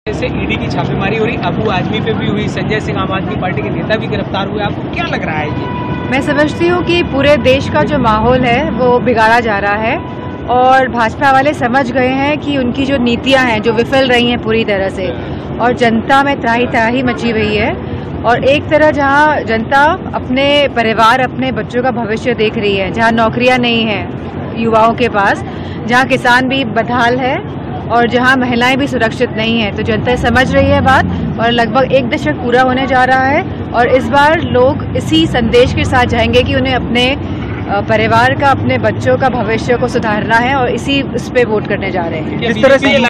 जैसे ईडी की छापेमारी हो रही, अबू आजमी पे भी हुई, संजय सिंह आम आदमी पार्टी के नेता भी गिरफ्तार हुए, आपको क्या लग रहा है ये? मैं समझती हूँ कि पूरे देश का जो माहौल है वो बिगाड़ा जा रहा है और भाजपा वाले समझ गए हैं कि उनकी जो नीतियाँ हैं जो विफल रही हैं पूरी तरह से, और जनता में त्राही त्राही मची हुई है। और एक तरह जहाँ जनता अपने परिवार, अपने बच्चों का भविष्य देख रही है, जहाँ नौकरियाँ नहीं हैं युवाओं के पास, जहाँ किसान भी बदहाल है और जहां महिलाएं भी सुरक्षित नहीं है, तो जनता समझ रही है बात। और लगभग 1 दशक पूरा होने जा रहा है और इस बार लोग इसी संदेश के साथ जाएंगे कि उन्हें अपने परिवार का, अपने बच्चों का भविष्य को सुधारना है और इस पे वोट करने जा रहे हैं। किस तरह से